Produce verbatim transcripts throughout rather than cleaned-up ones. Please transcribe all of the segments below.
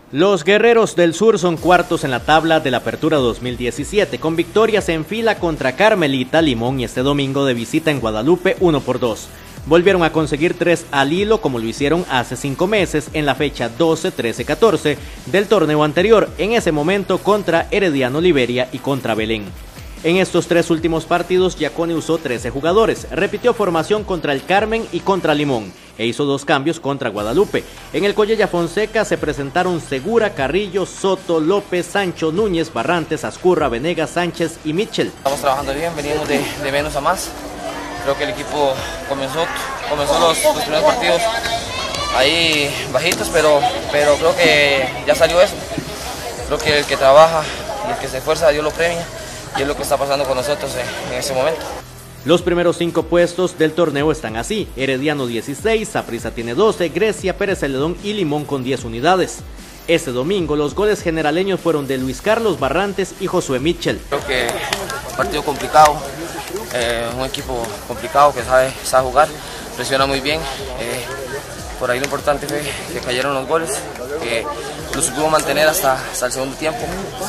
Los Guerreros del Sur son cuartos en la tabla de la Apertura dos mil diecisiete, con victorias en fila contra Carmelita, Limón y este domingo de visita en Guadalupe uno por dos. Volvieron a conseguir tres al hilo como lo hicieron hace cinco meses en la fecha doce, trece, catorce del torneo anterior, en ese momento contra Herediano Liberia y contra Belén. En estos tres últimos partidos, Yacone usó trece jugadores, repitió formación contra el Carmen y contra Limón, e hizo dos cambios contra Guadalupe. En el Collella Fonseca se presentaron Segura, Carrillo, Soto, López, Sancho, Núñez, Barrantes, Azcurra, Venegas, Sánchez y Mitchell. Estamos trabajando bien, venimos de, de menos a más. Creo que el equipo comenzó, comenzó los, los primeros partidos ahí bajitos, pero, pero creo que ya salió eso. Creo que el que trabaja y el que se esfuerza, Dios lo premia. Y es lo que está pasando con nosotros en, en ese momento. Los primeros cinco puestos del torneo están así: Herediano dieciséis, Saprissa tiene doce, Grecia, Pérez Celedón y Limón con diez unidades. Este domingo los goles generaleños fueron de Luis Carlos Barrantes y Josué Mitchell. Creo que un partido complicado, eh, un equipo complicado que sabe, sabe jugar, presiona muy bien. Eh, por ahí lo importante fue que cayeron los goles, que lo supimos mantener hasta, hasta el segundo tiempo,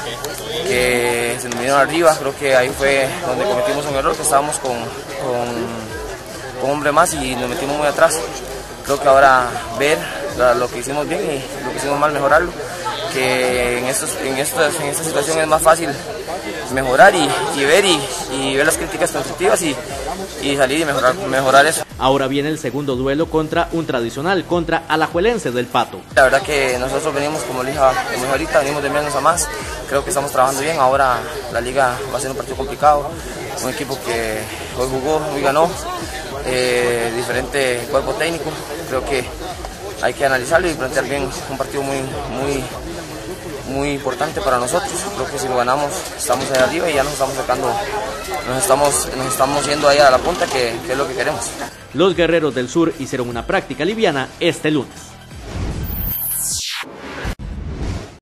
que se nos vinieron arriba. Creo que ahí fue donde cometimos un error, que estábamos con, con, con un hombre más y nos metimos muy atrás. Creo que ahora ver lo que hicimos bien y lo que hicimos mal, mejorarlo, que en, estos, en, estos, en esta situación es más fácil mejorar y, y ver y, y ver las críticas constructivas y, y salir y mejorar, mejorar eso. Ahora viene el segundo duelo contra un tradicional, contra Alajuelense del Pato. La verdad que nosotros venimos, como le dije, como dije ahorita, venimos de menos a más. Creo que estamos trabajando bien. Ahora la liga va a ser un partido complicado, un equipo que hoy jugó, hoy ganó, eh, diferente cuerpo técnico. Creo que hay que analizarlo y plantear bien un partido muy, muy, muy importante para nosotros. Creo que si lo ganamos estamos ahí arriba y ya nos estamos sacando, nos estamos, nos estamos yendo ahí a la punta, que, que es lo que queremos. Los Guerreros del Sur hicieron una práctica liviana este lunes.